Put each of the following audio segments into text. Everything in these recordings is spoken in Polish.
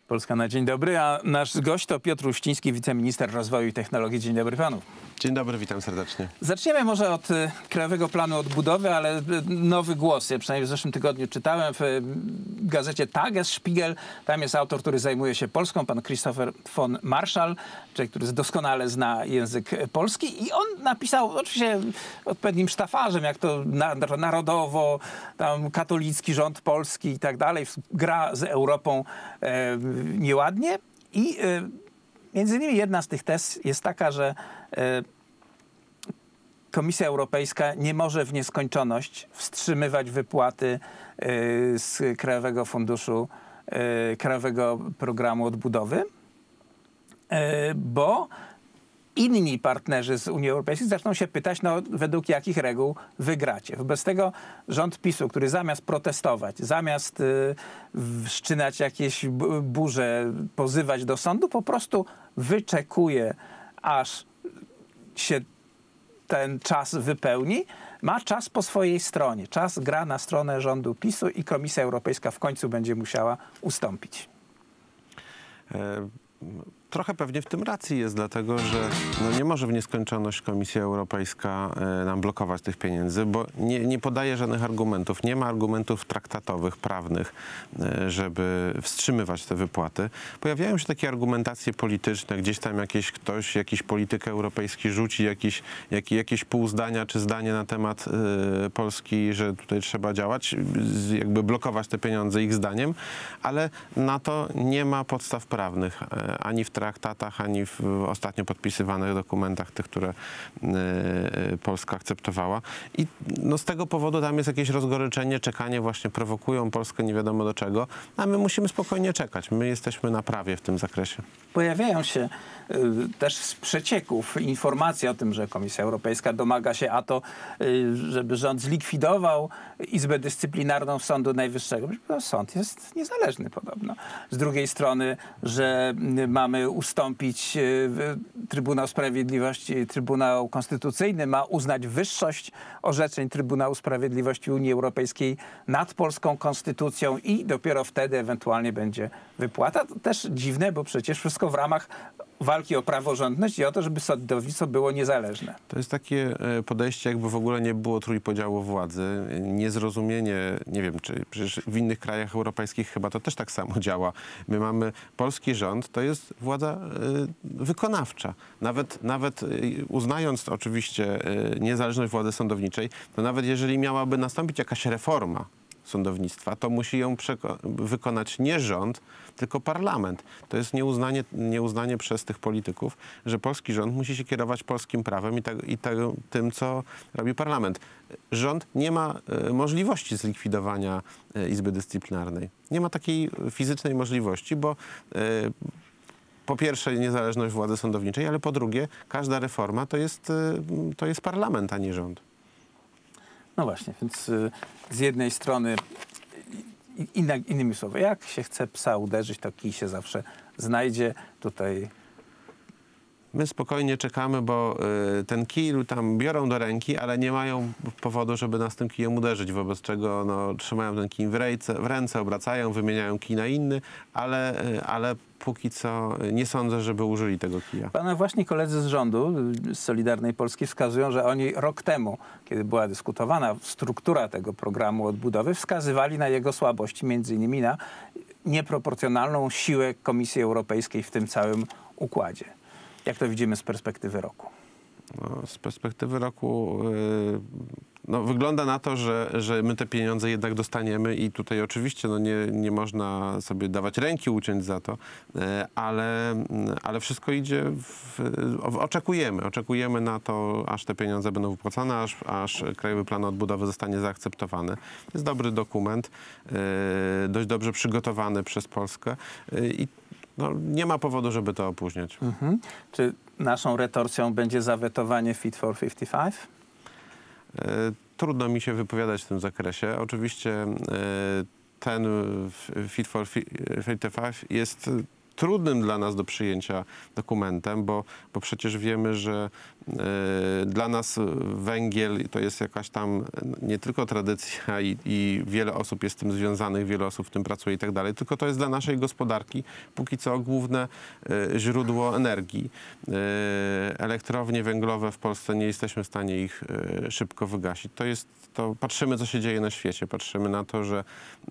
Polska na dzień dobry, a nasz gość to Piotr Uściński, wiceminister rozwoju i technologii. Dzień dobry panu. Dzień dobry, witam serdecznie. Zaczniemy może od Krajowego Planu Odbudowy, ale nowy głos. Ja przynajmniej w zeszłym tygodniu czytałem w gazecie Tagesspiegel. Tam jest autor, który zajmuje się Polską, pan Christopher von Marschall, człowiek, który doskonale zna język polski. I on napisał, oczywiście odpowiednim sztafarzem, jak to narodowo, tam katolicki rząd polski i tak dalej, gra z Europą nieładnie. I między innymi jedna z tych tez jest taka, że Komisja Europejska nie może w nieskończoność wstrzymywać wypłaty z Krajowego Funduszu, Krajowego Programu Odbudowy, bo inni partnerzy z Unii Europejskiej zaczną się pytać, no według jakich reguł wygracie. Wobec tego rząd PiS-u, który zamiast protestować, zamiast wszczynać jakieś burze, pozywać do sądu, po prostu wyczekuje, aż się ten czas wypełni, ma czas po swojej stronie. Czas gra na stronę rządu PiS-u i Komisja Europejska w końcu będzie musiała ustąpić. Trochę pewnie w tym racji jest, dlatego że nie może w nieskończoność Komisja Europejska nam blokować tych pieniędzy, bo nie podaje żadnych argumentów. Nie ma argumentów traktatowych, prawnych, żeby wstrzymywać te wypłaty. Pojawiają się takie argumentacje polityczne, gdzieś tam jakiś polityk europejski rzuci jakieś pół zdania czy zdanie na temat Polski, że tutaj trzeba działać, jakby blokować te pieniądze ich zdaniem, ale na to nie ma podstaw prawnych, ani w traktatach, ani w ostatnio podpisywanych dokumentach, tych, które Polska akceptowała. I z tego powodu tam jest jakieś rozgoryczenie, czekanie, właśnie prowokują Polskę nie wiadomo do czego, a my musimy spokojnie czekać. My jesteśmy na prawie w tym zakresie. Pojawiają się też z przecieków informacje o tym, że Komisja Europejska domaga się żeby rząd zlikwidował Izbę Dyscyplinarną Sądu Najwyższego. Sąd jest niezależny podobno. Z drugiej strony, że mamy ustąpić Trybunał Sprawiedliwości, Trybunał Konstytucyjny ma uznać wyższość orzeczeń Trybunału Sprawiedliwości Unii Europejskiej nad polską konstytucją i dopiero wtedy ewentualnie będzie wypłata. To też dziwne, bo przecież wszystko w ramach walki o praworządność i o to, żeby sądownictwo było niezależne. To jest takie podejście, jakby w ogóle nie było trójpodziału władzy. Niezrozumienie, nie wiem, czy przecież w innych krajach europejskich chyba to też tak samo działa. My mamy polski rząd, to jest władza wykonawcza. Nawet uznając oczywiście niezależność władzy sądowniczej, to nawet jeżeli miałaby nastąpić jakaś reforma sądownictwa, to musi ją wykonać nie rząd, tylko parlament. To jest nieuznanie przez tych polityków, że polski rząd musi się kierować polskim prawem i tym, co robi parlament. Rząd nie ma możliwości zlikwidowania Izby Dyscyplinarnej. Nie ma takiej fizycznej możliwości, bo po pierwsze niezależność władzy sądowniczej, ale po drugie każda reforma to jest parlament, a nie rząd. No właśnie, więc z jednej strony, innymi słowy, jak się chce psa uderzyć, to kij się zawsze znajdzie. Tutaj my spokojnie czekamy, bo ten kij tam biorą do ręki, ale nie mają powodu, żeby nas tym kijem uderzyć, wobec czego trzymają ten kij w ręce, obracają, wymieniają kij na inny, ale póki co nie sądzę, żeby użyli tego kija. Pana właśnie koledzy z rządu, z Solidarnej Polski, wskazują, że oni rok temu, kiedy była dyskutowana struktura tego programu odbudowy, wskazywali na jego słabości, między innymi na nieproporcjonalną siłę Komisji Europejskiej w tym całym układzie. Jak to widzimy z perspektywy roku? Z perspektywy roku wygląda na to, że my te pieniądze jednak dostaniemy i tutaj oczywiście nie można sobie dawać ręki uciąć za to, ale wszystko idzie oczekujemy na to, aż te pieniądze będą wypłacane, aż Krajowy Plan Odbudowy zostanie zaakceptowany. To jest dobry dokument, dość dobrze przygotowany przez Polskę i nie ma powodu, żeby to opóźniać. Czy naszą retorsją będzie zawetowanie Fit for 55? Trudno mi się wypowiadać w tym zakresie. Oczywiście ten Fit for 55 jest trudnym dla nas do przyjęcia dokumentem, bo przecież wiemy, że Dla nas węgiel to jest jakaś tam nie tylko tradycja i wiele osób jest z tym związanych, wiele osób w tym pracuje i tak dalej, tylko to jest dla naszej gospodarki póki co główne źródło energii. Elektrownie węglowe w Polsce nie jesteśmy w stanie ich szybko wygasić. Patrzymy, co się dzieje na świecie. Patrzymy na to, że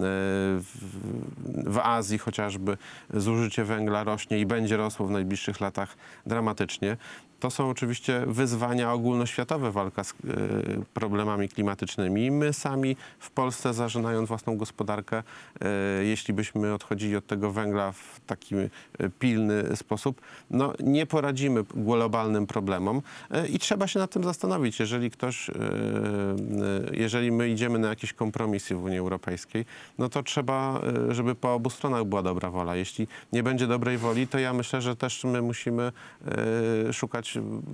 w Azji chociażby zużycie węgla rośnie i będzie rosło w najbliższych latach dramatycznie. To są oczywiście wyzwania ogólnoświatowe, walka z problemami klimatycznymi. My sami w Polsce, zażynając własną gospodarkę, jeśli byśmy odchodzili od tego węgla w taki pilny sposób, no nie poradzimy globalnym problemom i trzeba się nad tym zastanowić. Jeżeli my idziemy na jakieś kompromisy w Unii Europejskiej, no to trzeba, żeby po obu stronach była dobra wola. Jeśli nie będzie dobrej woli, to ja myślę, że też my musimy szukać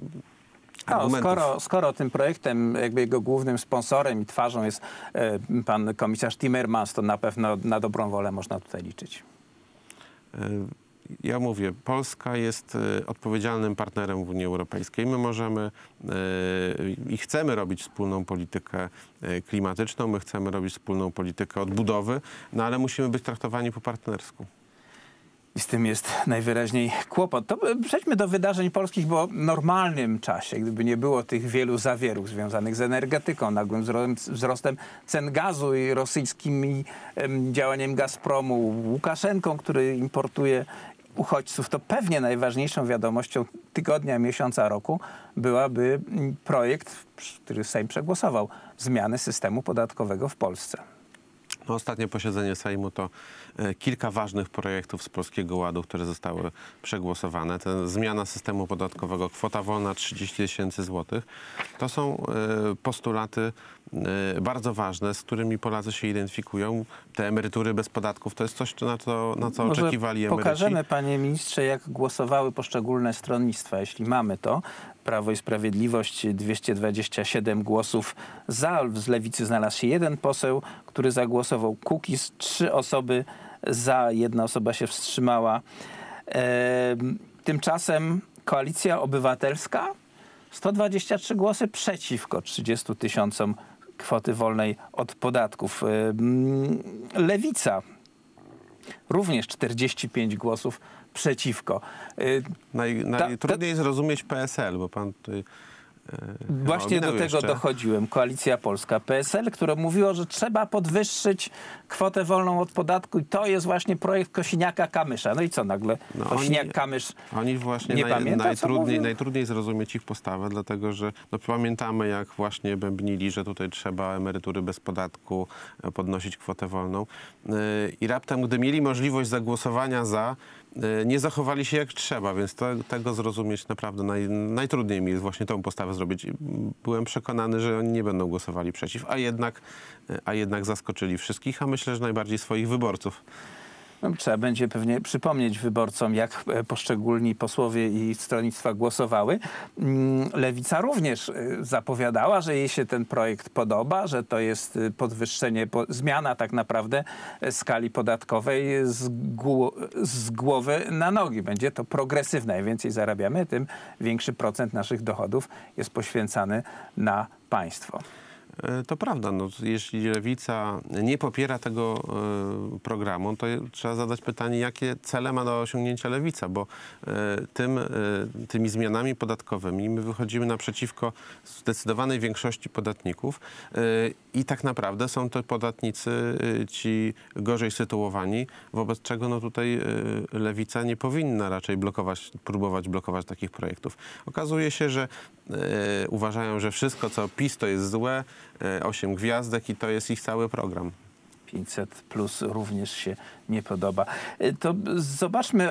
skoro tym projektem jakby jego głównym sponsorem i twarzą jest pan komisarz Timmermans, to na pewno na dobrą wolę można tutaj liczyć. Ja mówię, Polska jest odpowiedzialnym partnerem w Unii Europejskiej. My możemy i chcemy robić wspólną politykę klimatyczną, my chcemy robić wspólną politykę odbudowy, no ale musimy być traktowani po partnersku. I z tym jest najwyraźniej kłopot. To przejdźmy do wydarzeń polskich, bo w normalnym czasie, gdyby nie było tych wielu zawierów związanych z energetyką, nagłym wzrostem cen gazu i rosyjskimi działaniem Gazpromu, Łukaszenką, który importuje uchodźców, to pewnie najważniejszą wiadomością tygodnia, miesiąca, roku byłaby projekt, który Sejm przegłosował, zmiany systemu podatkowego w Polsce. No, ostatnie posiedzenie Sejmu to kilka ważnych projektów z Polskiego Ładu, które zostały przegłosowane. Zmiana systemu podatkowego, kwota wolna 30 000 złotych. To są postulaty bardzo ważne, z którymi Polacy się identyfikują. Te emerytury bez podatków to jest coś, na co oczekiwali emeryci. Pokażemy, panie ministrze, jak głosowały poszczególne stronnictwa, jeśli mamy to. Prawo i Sprawiedliwość 227 głosów za. Z Lewicy znalazł się jeden poseł, który zagłosował. Kukiz 3 osoby za, 1 osoba się wstrzymała. Tymczasem Koalicja Obywatelska 123 głosy przeciwko 30 000 kwoty wolnej od podatków. Lewica również 45 głosów przeciwko. Najtrudniej zrozumieć PSL, bo pan tutaj właśnie do tego dochodziłem. Koalicja Polska, PSL, które mówiło, że trzeba podwyższyć kwotę wolną od podatku i to jest właśnie projekt Kosiniaka-Kamysza. No i co nagle Kosiniak-Kamysz Oni właśnie nie pamięta, najtrudniej zrozumieć ich postawę, dlatego że pamiętamy, jak właśnie bębnili, że tutaj trzeba emerytury bez podatku, podnosić kwotę wolną. I raptem, gdy mieli możliwość zagłosowania za, nie zachowali się jak trzeba, więc tego zrozumieć naprawdę najtrudniej mi jest właśnie tą postawę zrobić. Byłem przekonany, że oni nie będą głosowali przeciw, a jednak zaskoczyli wszystkich, a myślę, że najbardziej swoich wyborców. No, trzeba będzie pewnie przypomnieć wyborcom, jak poszczególni posłowie i stronnictwa głosowały. Lewica również zapowiadała, że jej się ten projekt podoba, że to jest podwyższenie, zmiana tak naprawdę skali podatkowej z głowy na nogi. Będzie to progresywne. Im więcej zarabiamy, tym większy procent naszych dochodów jest poświęcany na państwo. To prawda. No, jeśli Lewica nie popiera tego programu, to trzeba zadać pytanie, jakie cele ma do osiągnięcia Lewica, bo tymi zmianami podatkowymi my wychodzimy naprzeciwko zdecydowanej większości podatników i tak naprawdę są to podatnicy ci gorzej sytuowani, wobec czego no, tutaj Lewica nie powinna raczej próbować blokować takich projektów. Okazuje się, że uważają, że wszystko, co PiS, to jest złe, 8 gwiazdek i to jest ich cały program. 500+ również się nie podoba. To zobaczmy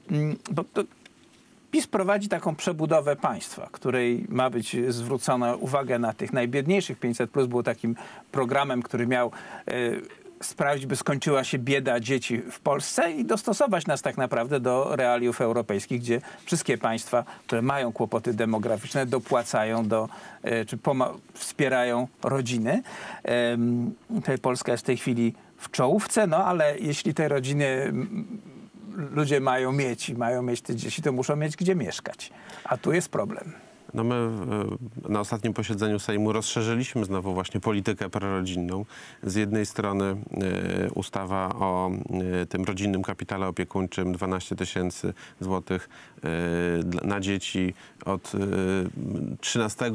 PiS prowadzi taką przebudowę państwa, której ma być zwrócona uwaga na tych najbiedniejszych. 500+ było takim programem, który miał sprawić, by skończyła się bieda dzieci w Polsce i dostosować nas tak naprawdę do realiów europejskich, gdzie wszystkie państwa, które mają kłopoty demograficzne, dopłacają czy wspierają rodziny. Tutaj Polska jest w tej chwili w czołówce, no ale jeśli te rodziny ludzie mają mieć te dzieci, to muszą mieć gdzie mieszkać. A tu jest problem. No my na ostatnim posiedzeniu Sejmu rozszerzyliśmy znowu właśnie politykę prorodzinną. Z jednej strony ustawa o tym rodzinnym kapitale opiekuńczym 12 000 złotych na dzieci od 13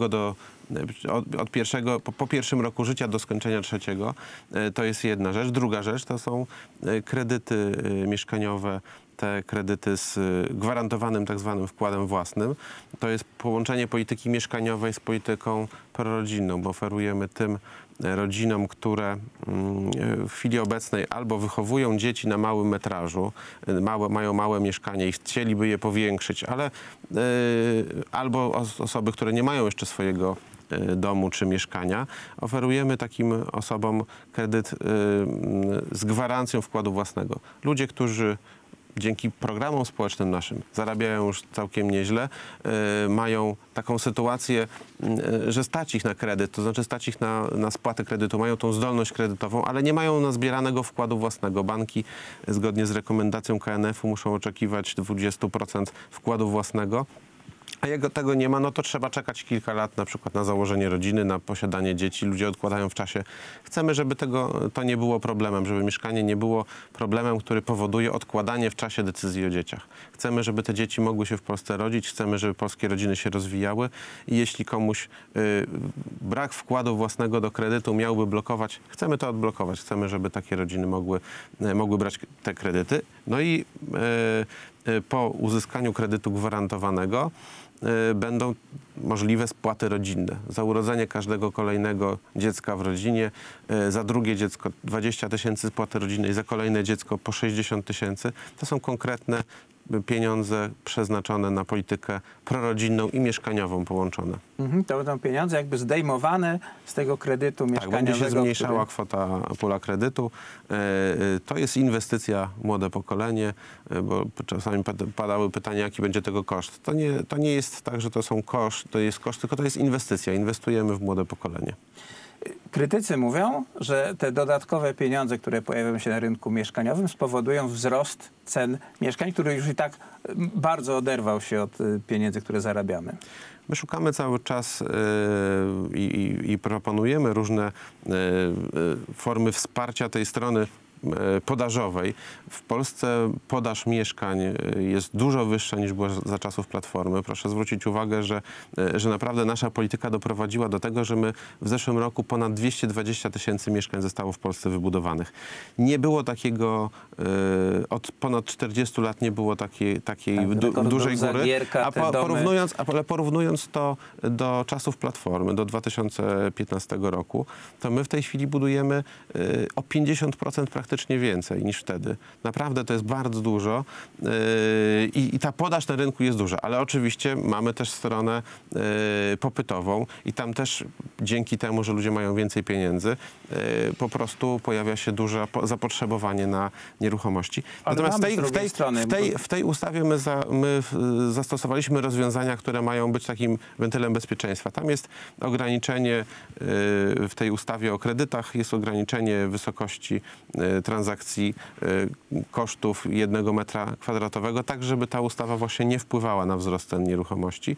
po pierwszym roku życia do skończenia 3. To jest jedna rzecz. Druga rzecz to są kredyty mieszkaniowe, te kredyty z gwarantowanym tak zwanym wkładem własnym. To jest połączenie polityki mieszkaniowej z polityką prorodzinną, bo oferujemy tym rodzinom, które w chwili obecnej albo wychowują dzieci na małym metrażu, mają małe mieszkanie i chcieliby je powiększyć, ale albo osoby, które nie mają jeszcze swojego domu czy mieszkania, oferujemy takim osobom kredyt z gwarancją wkładu własnego. Ludzie, którzy dzięki programom społecznym naszym zarabiają już całkiem nieźle, mają taką sytuację, że stać ich na kredyt, to znaczy stać ich na spłatę kredytu, mają tą zdolność kredytową, ale nie mają nazbieranego wkładu własnego. Banki zgodnie z rekomendacją KNF-u muszą oczekiwać 20% wkładu własnego. A jak tego nie ma, no to trzeba czekać kilka lat na przykład na założenie rodziny, na posiadanie dzieci. Ludzie odkładają w czasie. Chcemy, żeby to nie było problemem, żeby mieszkanie nie było problemem, który powoduje odkładanie w czasie decyzji o dzieciach. Chcemy, żeby te dzieci mogły się w Polsce rodzić. Chcemy, żeby polskie rodziny się rozwijały. I jeśli komuś brak wkładu własnego do kredytu miałby blokować, chcemy to odblokować. Chcemy, żeby takie rodziny mogły brać te kredyty. No i po uzyskaniu kredytu gwarantowanego będą możliwe spłaty rodzinne. Za urodzenie każdego kolejnego dziecka w rodzinie, za drugie dziecko 20 000 spłaty rodzinnej, za kolejne dziecko po 60 000. To są konkretne pieniądze przeznaczone na politykę prorodzinną i mieszkaniową połączone. To będą pieniądze jakby zdejmowane z tego kredytu mieszkaniowego. Tak, będzie się zmniejszała pula kredytu. To jest inwestycja w młode pokolenie, bo czasami padały pytania, jaki będzie tego koszt. To nie jest tak, że to jest koszt, tylko to jest inwestycja. Inwestujemy w młode pokolenie. Krytycy mówią, że te dodatkowe pieniądze, które pojawią się na rynku mieszkaniowym, spowodują wzrost cen mieszkań, który już i tak bardzo oderwał się od pieniędzy, które zarabiamy. My szukamy cały czas i proponujemy różne formy wsparcia tej strony podażowej. W Polsce podaż mieszkań jest dużo wyższa niż była za czasów Platformy. Proszę zwrócić uwagę, że naprawdę nasza polityka doprowadziła do tego, że my w zeszłym roku ponad 220 000 mieszkań zostało w Polsce wybudowanych. Nie było takiego, od ponad 40 lat nie było takiej dużej góry. Porównując to do czasów Platformy, do 2015 roku, to my w tej chwili budujemy o 50% praktycznie więcej niż wtedy. Naprawdę to jest bardzo dużo i ta podaż na rynku jest duża, ale oczywiście mamy też stronę popytową i tam też dzięki temu, że ludzie mają więcej pieniędzy, po prostu pojawia się duże zapotrzebowanie na nieruchomości. Natomiast w tej ustawie my zastosowaliśmy rozwiązania, które mają być takim wentylem bezpieczeństwa. Tam jest ograniczenie w tej ustawie o kredytach, jest ograniczenie wysokości transakcji kosztów 1 metra kwadratowego, tak żeby ta ustawa właśnie nie wpływała na wzrost cen nieruchomości.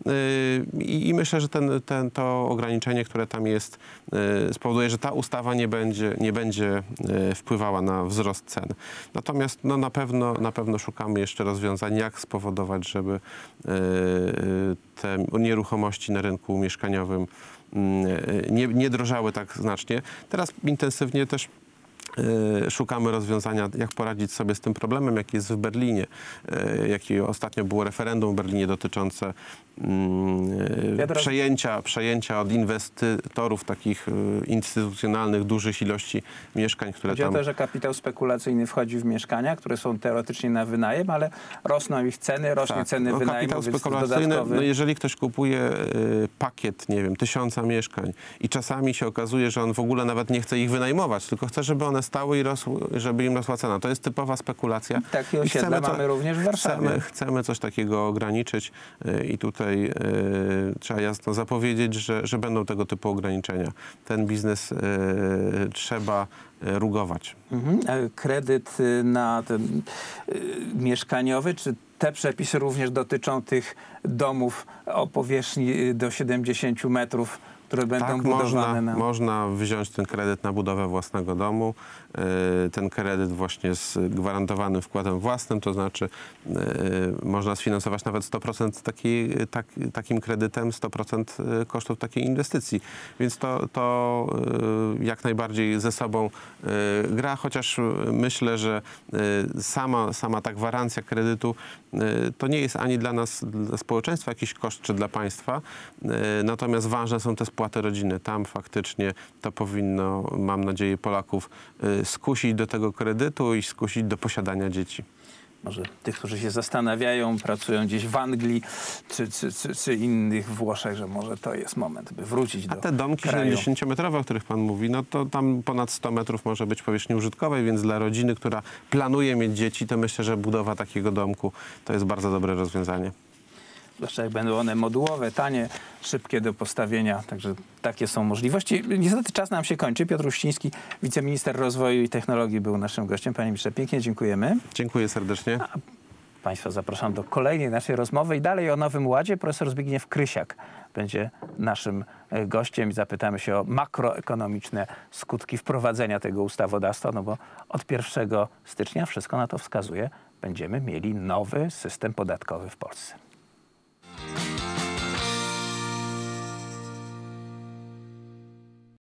I myślę, że to ograniczenie, które tam jest, spowoduje, że ta ustawa nie będzie wpływała na wzrost cen. Natomiast no, na pewno szukamy jeszcze rozwiązań, jak spowodować, żeby te nieruchomości na rynku mieszkaniowym nie drożały tak znacznie. Teraz intensywnie też szukamy rozwiązania, jak poradzić sobie z tym problemem, jaki jest w Berlinie. Jaki ostatnio było referendum w Berlinie dotyczące przejęcia od inwestytorów takich instytucjonalnych dużych ilości mieszkań, które Chodzi o to, że kapitał spekulacyjny wchodzi w mieszkania, które są teoretycznie na wynajem, ale rosną ich ceny, rośnie ceny wynajmu. Kapitał spekulacyjny, no jeżeli ktoś kupuje pakiet, nie wiem, 1000 mieszkań i czasami się okazuje, że on w ogóle nawet nie chce ich wynajmować, tylko chce, żeby one stały i rosły, żeby im rosła cena. To jest typowa spekulacja. Takie osiedle mamy również w Warszawie. Chcemy coś takiego ograniczyć i tutaj trzeba jasno zapowiedzieć, że będą tego typu ograniczenia. Ten biznes trzeba rugować. Kredyt na ten mieszkaniowy, czy te przepisy również dotyczą tych domów o powierzchni do 70 metrów, które będą Tak, budowane można wziąć ten kredyt na budowę własnego domu. Ten kredyt właśnie z gwarantowanym wkładem własnym, to znaczy można sfinansować nawet 100% takim kredytem, 100% kosztów takiej inwestycji. Więc to jak najbardziej ze sobą gra, chociaż myślę, że sama ta gwarancja kredytu to nie jest ani dla nas, dla społeczeństwa jakiś koszt, czy dla państwa. Natomiast ważne są te spłaty rodziny. Tam faktycznie to powinno, mam nadzieję, Polaków skusić do tego kredytu i skusić do posiadania dzieci. Może tych, którzy się zastanawiają, pracują gdzieś w Anglii czy innych Włoszech, że może to jest moment, by wrócić do kraju. A te domki 70-metrowe, o których pan mówi, no to tam ponad 100 metrów może być powierzchni użytkowej, więc dla rodziny, która planuje mieć dzieci, to myślę, że budowa takiego domku to jest bardzo dobre rozwiązanie. Zwłaszcza jak będą one modułowe, tanie, szybkie do postawienia. Także takie są możliwości. Niestety czas nam się kończy. Piotr Uściński, wiceminister rozwoju i technologii, był naszym gościem. Panie ministrze, pięknie dziękujemy. Dziękuję serdecznie. Państwa zapraszam do kolejnej naszej rozmowy i dalej o Nowym Ładzie. Profesor Zbigniew Krysiak będzie naszym gościem i zapytamy się o makroekonomiczne skutki wprowadzenia tego ustawodawstwa, no bo od 1 stycznia wszystko na to wskazuje, będziemy mieli nowy system podatkowy w Polsce.